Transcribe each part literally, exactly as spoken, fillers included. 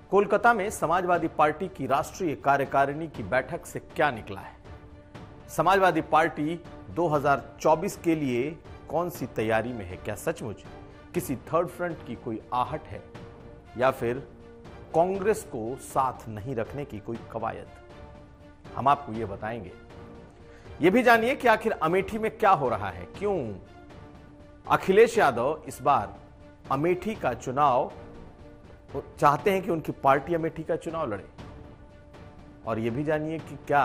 कोलकाता में समाजवादी पार्टी की राष्ट्रीय कार्यकारिणी की बैठक से क्या निकला है? समाजवादी पार्टी दो हज़ार चौबीस के लिए कौन सी तैयारी में है? क्या सचमुच किसी थर्ड फ्रंट की कोई आहट है या फिर कांग्रेस को साथ नहीं रखने की कोई कवायद? हम आपको यह बताएंगे। यह भी जानिए कि आखिर अमेठी में क्या हो रहा है, क्यों अखिलेश यादव इस बार अमेठी का चुनाव चाहते हैं कि उनकी पार्टी अमेठी का चुनाव लड़े, और यह भी जानिए कि क्या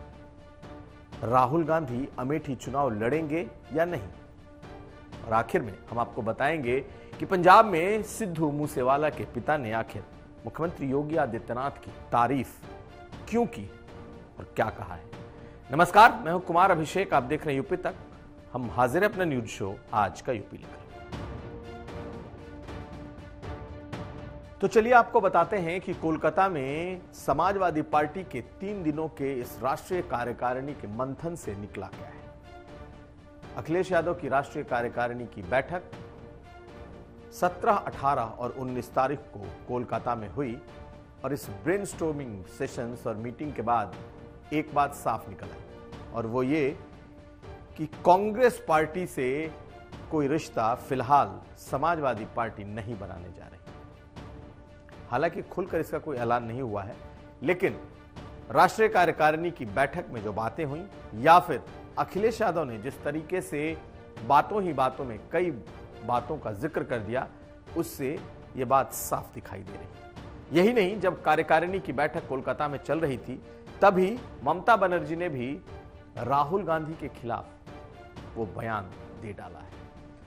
राहुल गांधी अमेठी चुनाव लड़ेंगे या नहीं। और आखिर में हम आपको बताएंगे कि पंजाब में सिद्धू मूसेवाला के पिता ने आखिर मुख्यमंत्री योगी आदित्यनाथ की तारीफ क्यों की और क्या कहा है। नमस्कार, मैं हूं कुमार अभिषेक, आप देख रहे हैं यूपी तक। हम हाजिर हैं अपना न्यूज शो आज का यूपी लेकर। तो चलिए आपको बताते हैं कि कोलकाता में समाजवादी पार्टी के तीन दिनों के इस राष्ट्रीय कार्यकारिणी के मंथन से निकला क्या है। अखिलेश यादव की राष्ट्रीय कार्यकारिणी की बैठक सत्रह, अठारह और उन्नीस तारीख को कोलकाता में हुई, और इस ब्रेनस्टॉर्मिंग सेशंस और मीटिंग के बाद एक बात साफ निकल आई, और वो ये कि कांग्रेस पार्टी से कोई रिश्ता फिलहाल समाजवादी पार्टी नहीं बनाने जा रही। हालांकि खुलकर इसका कोई ऐलान नहीं हुआ है, लेकिन राष्ट्रीय कार्यकारिणी की बैठक में जो बातें हुई या फिर अखिलेश यादव ने जिस तरीके से बातों ही बातों में कई बातों का जिक्र कर दिया, उससे यह बात साफ दिखाई दे रही। यही नहीं, जब कार्यकारिणी की बैठक कोलकाता में चल रही थी तभी ममता बनर्जी ने भी राहुल गांधी के खिलाफ वो बयान दे डाला है।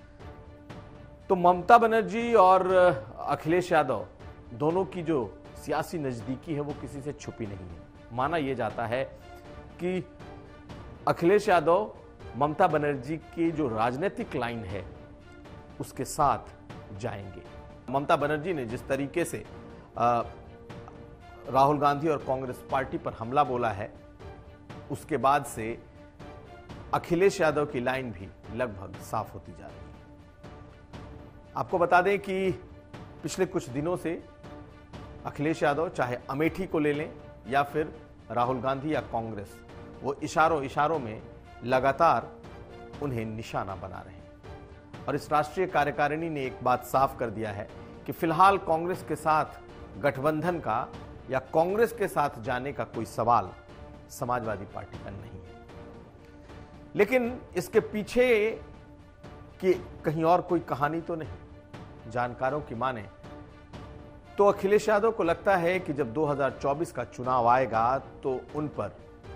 तो ममता बनर्जी और अखिलेश यादव दोनों की जो सियासी नजदीकी है वो किसी से छुपी नहीं है। माना यह जाता है कि अखिलेश यादव ममता बनर्जी की जो राजनीतिक लाइन है उसके साथ जाएंगे। ममता बनर्जी ने जिस तरीके से आ, राहुल गांधी और कांग्रेस पार्टी पर हमला बोला है, उसके बाद से अखिलेश यादव की लाइन भी लगभग साफ होती जा रही है। आपको बता दें कि पिछले कुछ दिनों से अखिलेश यादव चाहे अमेठी को ले लें या फिर राहुल गांधी या कांग्रेस, वो इशारों इशारों में लगातार उन्हें निशाना बना रहे हैं। और इस राष्ट्रीय कार्यकारिणी ने एक बात साफ कर दिया है कि फिलहाल कांग्रेस के साथ गठबंधन का या कांग्रेस के साथ जाने का कोई सवाल समाजवादी पार्टी का नहीं है। लेकिन इसके पीछे की कहीं और कोई कहानी तो नहीं। जानकारों की माने तो अखिलेश यादव को लगता है कि जब दो हज़ार चौबीस का चुनाव आएगा तो उन पर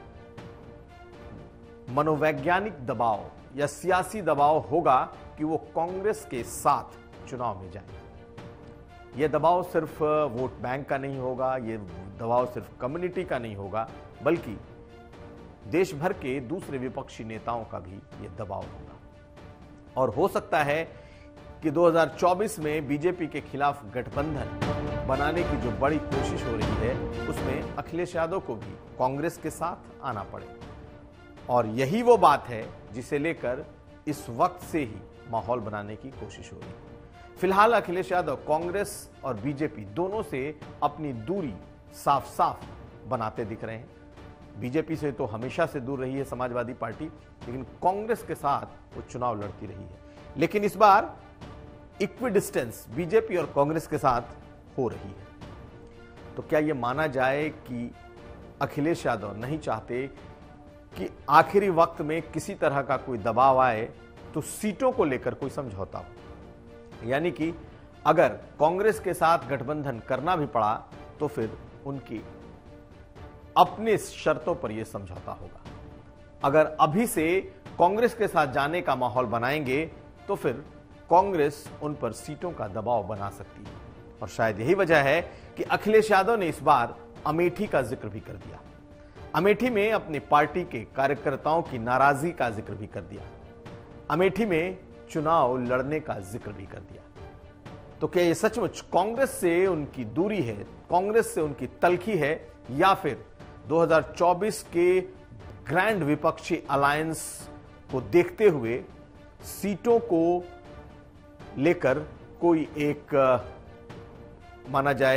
मनोवैज्ञानिक दबाव या सियासी दबाव होगा कि वो कांग्रेस के साथ चुनाव में जाएं। यह दबाव सिर्फ वोट बैंक का नहीं होगा, यह दबाव सिर्फ कम्युनिटी का नहीं होगा, बल्कि देश भर के दूसरे विपक्षी नेताओं का भी यह दबाव होगा। और हो सकता है कि दो हज़ार चौबीस में बीजेपी के खिलाफ गठबंधन बनाने की जो बड़ी कोशिश हो रही है उसमें अखिलेश यादव को भी कांग्रेस के साथ आना पड़े। और यही वो बात है जिसे लेकर इस वक्त से ही माहौल बनाने की कोशिश हो रही है। फिलहाल अखिलेश यादव कांग्रेस और बीजेपी दोनों से अपनी दूरी साफ साफ बनाते दिख रहे हैं। बीजेपी से तो हमेशा से दूर रही है समाजवादी पार्टी, लेकिन कांग्रेस के साथ वो चुनाव लड़ती रही है। लेकिन इस बार इक्विडिस्टेंस बीजेपी और कांग्रेस के साथ हो रही है। तो क्या यह माना जाए कि अखिलेश यादव नहीं चाहते कि आखिरी वक्त में किसी तरह का कोई दबाव आए तो सीटों को लेकर कोई समझौता हो, यानी कि अगर कांग्रेस के साथ गठबंधन करना भी पड़ा तो फिर उनकी अपने शर्तों पर यह समझौता होगा। अगर अभी से कांग्रेस के साथ जाने का माहौल बनाएंगे तो फिर कांग्रेस उन पर सीटों का दबाव बना सकती है। और शायद यही वजह है कि अखिलेश यादव ने इस बार अमेठी का जिक्र भी कर दिया। अमेठी में अपनी पार्टी के कार्यकर्ताओं की नाराजगी का जिक्र भी कर दिया। अमेठी में चुनाव लड़ने का जिक्र भी कर दिया। तो क्या यह सचमुच कांग्रेस से उनकी दूरी है, कांग्रेस से उनकी तलखी है, या फिर दो हज़ार चौबीस के ग्रैंड विपक्षी अलायंस को देखते हुए सीटों को लेकर कोई एक माना जाए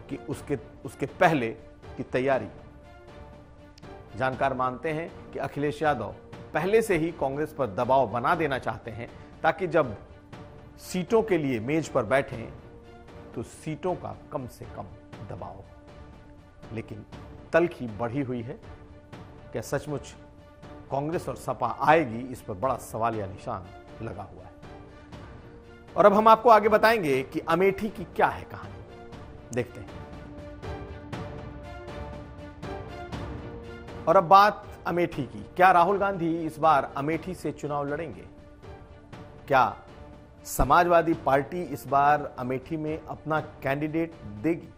कि उसके उसके पहले की तैयारी। जानकार मानते हैं कि अखिलेश यादव पहले से ही कांग्रेस पर दबाव बना देना चाहते हैं ताकि जब सीटों के लिए मेज पर बैठें तो सीटों का कम से कम दबाव हो। लेकिन तल्खी बढ़ी हुई है। क्या सचमुच कांग्रेस और सपा आएगी? इस पर बड़ा सवालिया निशान लगा हुआ है। और अब हम आपको आगे बताएंगे कि अमेठी की क्या है कहानी। देखते हैं। और अब बात अमेठी की। क्या राहुल गांधी इस बार अमेठी से चुनाव लड़ेंगे? क्या समाजवादी पार्टी इस बार अमेठी में अपना कैंडिडेट देगी?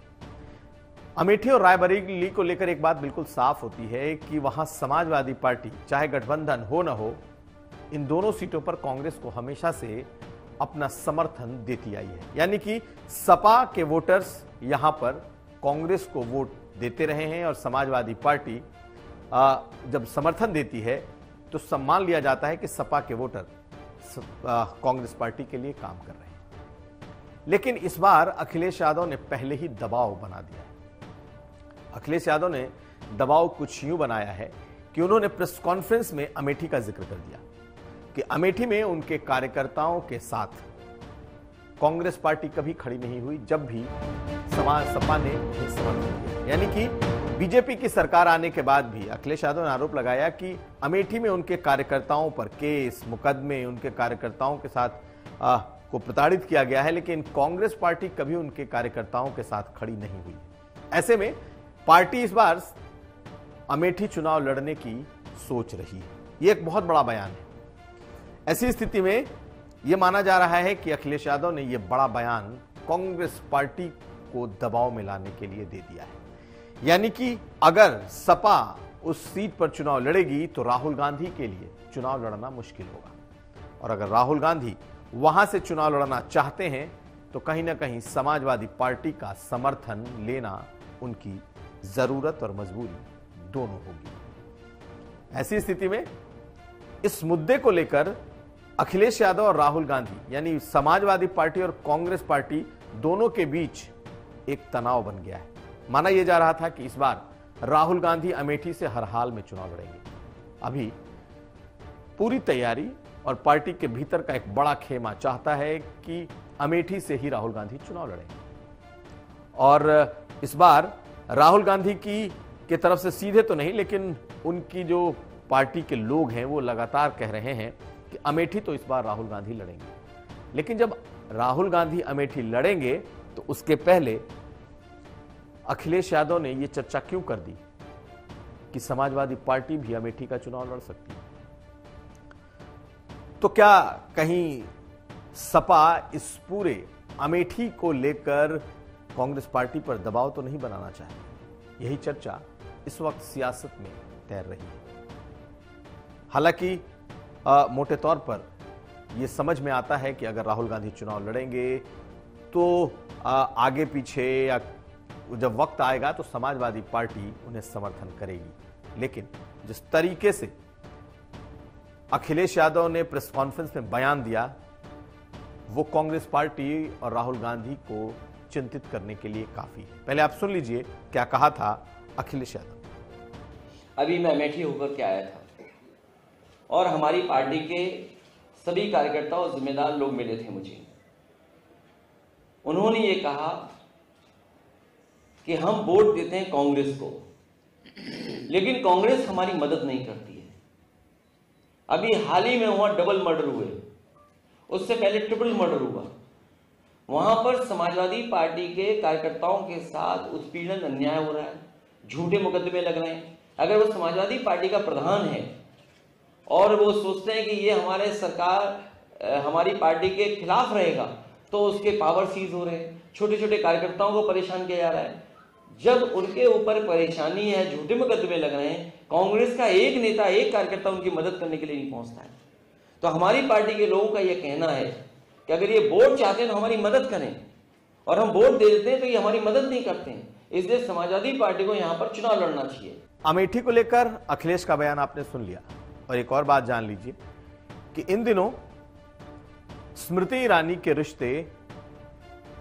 अमेठी और रायबरेली को लेकर एक बात बिल्कुल साफ होती है कि वहां समाजवादी पार्टी, चाहे गठबंधन हो न हो, इन दोनों सीटों पर कांग्रेस को हमेशा से अपना समर्थन देती आई है। यानी कि सपा के वोटर्स यहां पर कांग्रेस को वोट देते रहे हैं और समाजवादी पार्टी जब समर्थन देती है तो सम्मान लिया जाता है कि सपा के वोटर कांग्रेस पार्टी के लिए काम कर रहे हैं। लेकिन इस बार अखिलेश यादव ने पहले ही दबाव बना दिया है। अखिलेश यादव ने दबाव कुछ यूं बनाया है कि उन्होंने प्रेस कॉन्फ्रेंस में अमेठी का जिक्र कर दिया कि अमेठी में उनके कार्यकर्ताओं के साथ कांग्रेस पार्टी कभी खड़ी नहीं हुई जब भी समाज सपा ने उन्हें समर्थन दिया। यानी कि बीजेपी की सरकार आने के बाद भी अखिलेश यादव ने आरोप लगाया कि अमेठी में उनके कार्यकर्ताओं पर केस, मुकदमे, उनके कार्यकर्ताओं के साथ आ, को प्रताड़ित किया गया है, लेकिन कांग्रेस पार्टी कभी उनके कार्यकर्ताओं के साथ खड़ी नहीं हुई। ऐसे में पार्टी इस बार अमेठी चुनाव लड़ने की सोच रही है। यह एक बहुत बड़ा बयान है। ऐसी स्थिति में यह माना जा रहा है कि अखिलेश यादव ने यह बड़ा बयान कांग्रेस पार्टी को दबाव में लाने के लिए दे दिया है। यानी कि अगर सपा उस सीट पर चुनाव लड़ेगी तो राहुल गांधी के लिए चुनाव लड़ना मुश्किल होगा, और अगर राहुल गांधी वहां से चुनाव लड़ना चाहते हैं तो कहीं ना कहीं समाजवादी पार्टी का समर्थन लेना उनकी जरूरत और मजबूरी दोनों होगी। ऐसी स्थिति में इस मुद्दे को लेकर अखिलेश यादव और राहुल गांधी, यानी समाजवादी पार्टी और कांग्रेस पार्टी दोनों के बीच एक तनाव बन गया है। माना यह जा रहा था कि इस बार राहुल गांधी अमेठी से हर हाल में चुनाव लड़ेंगे। अभी पूरी तैयारी और पार्टी के भीतर का एक बड़ा खेमा चाहता है कि अमेठी से ही राहुल गांधी चुनाव लड़ेंगे। और इस बार राहुल गांधी की की तरफ से सीधे तो नहीं, लेकिन उनकी जो पार्टी के लोग हैं वो लगातार कह रहे हैं कि अमेठी तो इस बार राहुल गांधी लड़ेंगे। लेकिन जब राहुल गांधी अमेठी लड़ेंगे तो उसके पहले अखिलेश यादव ने यह चर्चा क्यों कर दी कि समाजवादी पार्टी भी अमेठी का चुनाव लड़ सकती है? तो क्या कहीं सपा इस पूरे अमेठी को लेकर कांग्रेस पार्टी पर दबाव तो नहीं बनाना चाहती? यही चर्चा इस वक्त सियासत में तैर रही है। हालांकि मोटे तौर पर यह समझ में आता है कि अगर राहुल गांधी चुनाव लड़ेंगे तो आ, आगे पीछे या जब वक्त आएगा तो समाजवादी पार्टी उन्हें समर्थन करेगी। लेकिन जिस तरीके से अखिलेश यादव ने प्रेस कॉन्फ्रेंस में बयान दिया वो कांग्रेस पार्टी और राहुल गांधी को चिंतित करने के लिए काफी है। पहले आप सुन लीजिए क्या कहा था अखिलेश यादव। अभी मैं अमेठी होकर के आया था और हमारी पार्टी के सभी कार्यकर्ता और जिम्मेदार लोग मिले थे मुझे। उन्होंने ये कहा कि हम वोट देते हैं कांग्रेस को, लेकिन कांग्रेस हमारी मदद नहीं करती है। अभी हाल ही में हुआ डबल मर्डर हुए, उससे पहले ट्रिपल मर्डर हुआ। वहां पर समाजवादी पार्टी के कार्यकर्ताओं के साथ उत्पीड़न, अन्याय हो रहा है, झूठे मुकदमे लग रहे हैं। अगर वो समाजवादी पार्टी का प्रधान है और वो सोचते हैं कि ये हमारे सरकार हमारी पार्टी के खिलाफ रहेगा तो उसके पावर सीज हो रहे हैं, छोटे छोटे कार्यकर्ताओं को परेशान किया जा रहा है। जब उनके ऊपर परेशानी है, झूठे मुकदमे लग रहे हैं, कांग्रेस का एक नेता, एक कार्यकर्ता उनकी मदद करने के लिए नहीं पहुंचता है। तो हमारी पार्टी के लोगों का यह कहना है कि अगर ये वोट चाहते हैं तो हमारी मदद करें, और हम वोट दे देते हैं तो ये हमारी मदद नहीं करते हैं। इसलिए समाजवादी पार्टी को यहां पर चुनाव लड़ना चाहिए। अमेठी को लेकर अखिलेश का बयान आपने सुन लिया, और एक और बात जान लीजिए कि इन दिनों स्मृति ईरानी के रिश्ते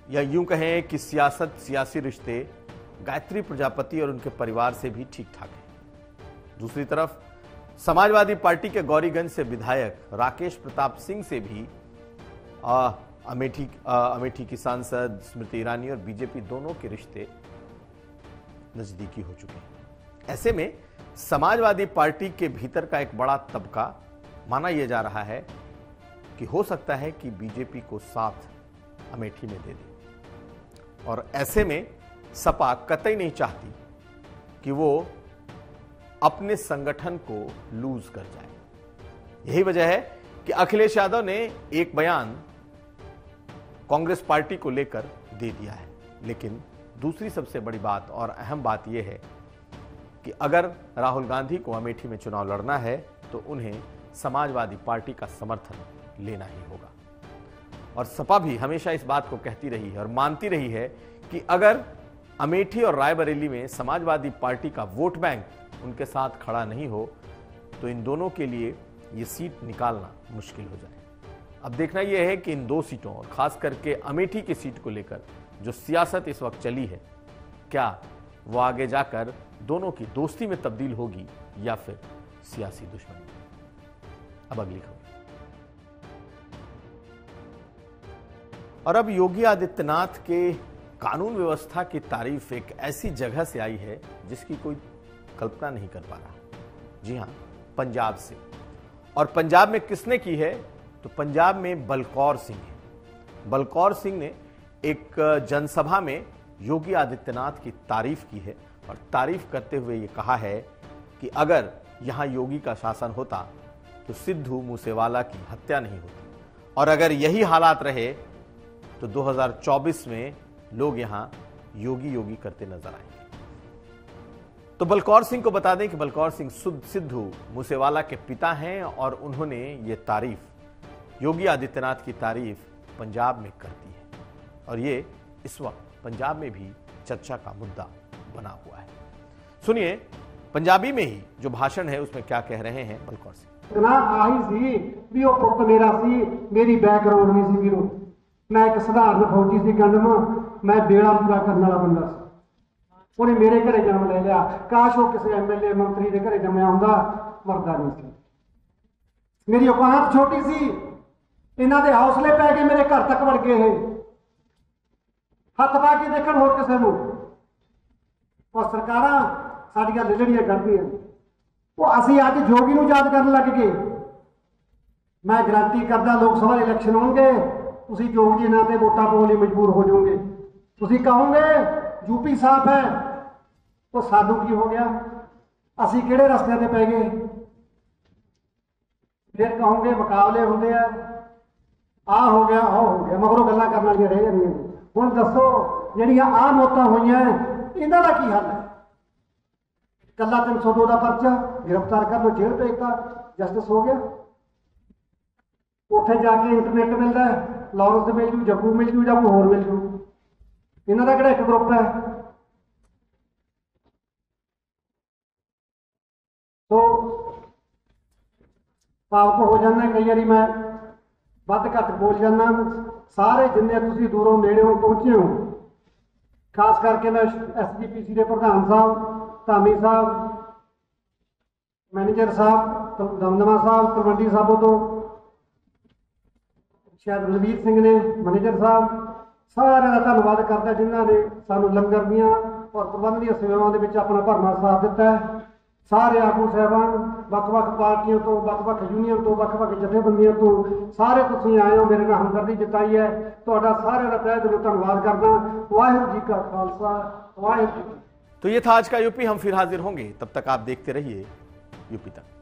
या यूं कहें कि सियासत, सियासी रिश्ते गायत्री प्रजापति और उनके परिवार से भी ठीक ठाक है। दूसरी तरफ समाजवादी पार्टी के गौरीगंज से विधायक राकेश प्रताप सिंह से भी आ, अमेठी आ, अमेठी की सांसद स्मृति ईरानी और बीजेपी दोनों के रिश्ते नजदीकी हो चुके हैं। ऐसे में समाजवादी पार्टी के भीतर का एक बड़ा तबका माना यह जा रहा है कि हो सकता है कि बीजेपी को साथ अमेठी में दे दे, और ऐसे में सपा कतई नहीं चाहती कि वो अपने संगठन को लूज कर जाए। यही वजह है कि अखिलेश यादव ने एक बयान कांग्रेस पार्टी को लेकर दे दिया है। लेकिन दूसरी सबसे बड़ी बात और अहम बात यह है कि अगर राहुल गांधी को अमेठी में चुनाव लड़ना है तो उन्हें समाजवादी पार्टी का समर्थन लेना ही होगा। और सपा भी हमेशा इस बात को कहती रही है और मानती रही है कि अगर अमेठी और रायबरेली में समाजवादी पार्टी का वोट बैंक उनके साथ खड़ा नहीं हो तो इन दोनों के लिए ये सीट निकालना मुश्किल हो जाए। अब देखना यह है कि इन दो सीटों और खास करके अमेठी की सीट को लेकर जो सियासत इस वक्त चली है, क्या वो आगे जाकर दोनों की दोस्ती में तब्दील होगी या फिर सियासी दुश्मनी। अब अगली खबर। और अब योगी आदित्यनाथ के कानून व्यवस्था की तारीफ एक ऐसी जगह से आई है जिसकी कोई कल्पना नहीं कर पा रहा। जी हां, पंजाब से। और पंजाब में किसने की है? तो पंजाब में बलकौर सिंह है। बलकौर सिंह ने एक जनसभा में योगी आदित्यनाथ की तारीफ की है और तारीफ करते हुए ये कहा है कि अगर यहां योगी का शासन होता तो सिद्धू मूसेवाला की हत्या नहीं होती, और अगर यही हालात रहे तो दो हज़ार चौबीस में लोग यहां योगी योगी करते नजर आएंगे। तो बलकौर सिंह को बता दें कि बलकौर सिंह सिद्धू मूसेवाला के पिता हैं और उन्होंने ये तारीफ, योगी आदित्यनाथ की तारीफ पंजाब में कर दी है और ये इस वक्त पंजाब में भी चर्चा का मुद्दा बना हुआ है। सुनिए पंजाबी में ही जो भाषण है उसमें क्या कह रहे हैं बलकौर सिंह। ना आही सी भी वो पुत मेरा सी, मेरी बैकग्राउंड भी सी वीरो, मैं एक साधारण फौजी सी गंडम, मैं बेड़ा पूरा करने वाला बंदा सी। उन्हें मेरे घरे जन्म ले लिया, काश वो किसी एमएलए मंत्री के घरे जमया होंदा, मरदा नहीं सी। मेरी औकात छोटी सी, इन्हां दे हौसले पै गए मेरे घर तक वड़ गए, हथ पा के देखण होर किसी नूं। और सरकारां साडियां लिलड़ियां करदियां, वो असीं अज जोगी नूं याद करन लग गए। मैं गारंटी करदा लोक सभा इलैक्शन होणगे, तुसीं जोग जी नां ते वोटां पाउण लई मजबूर हो जाओगे। तुसीं कहोगे यूपी साफ है, तो सानू की हो गया, असीं किहड़े रस्ते ते पै गए। फिर कहोगे मुकाबले होंदे आ, आ हो गया आ हो गया, मगरों गल्लां करन वालियां रह जांदियां। हुण दसो जिहड़ियां आ मौतां होईयां इन्हां दा की हल है? कला तीन सौ दो का पर्चा, गिरफ्तार कर लो, जेल भेजता, जस्टिस हो गया। उत्थे जाके इंटरनेट मिलता है, लॉरेंस मिल जू, जग्गू मिल जू, या कोई होर मिल जू। इन्हां दा किहड़ा एक ग्रुप है? तो भावुक हो जाना कई बारी, मैं वध घट बोल जाना। सारे जिन्ने तुसीं दूरों नेड़ेों पहुंचे हो, खास करके मैं एस जी पी सी के प्रधान साहब, धामी साहब, मैनेजर साहब, दमदमा साहब, तलवंडी साहबों तो शायद बलवीर सिंह ने, मैनेजर साहब, सारे का धन्यवाद करता जिन्होंने सानू लंगर दियां और प्रबंधनीय सेवाओं के विच अपना भरमार साथ दिता है। सारे आगू साहबान ਵੱਖ-ਵੱਖ पार्टियों तो, ਵੱਖ-ਵੱਖ यूनियन तो, ਵੱਖ-ਵੱਖ जथेबंदियों तो, सारे तुसीं आए हो, मेरे नाल हमदर्दी जताई है। तुहाडा सारे का तहे दिलों धन्यवाद करदा। वाहिगुरू जी का खालसा, वाहिगुरू। तो ये था आज का यूपी। हम फिर हाजिर होंगे, तब तक आप देखते रहिए यूपी तक।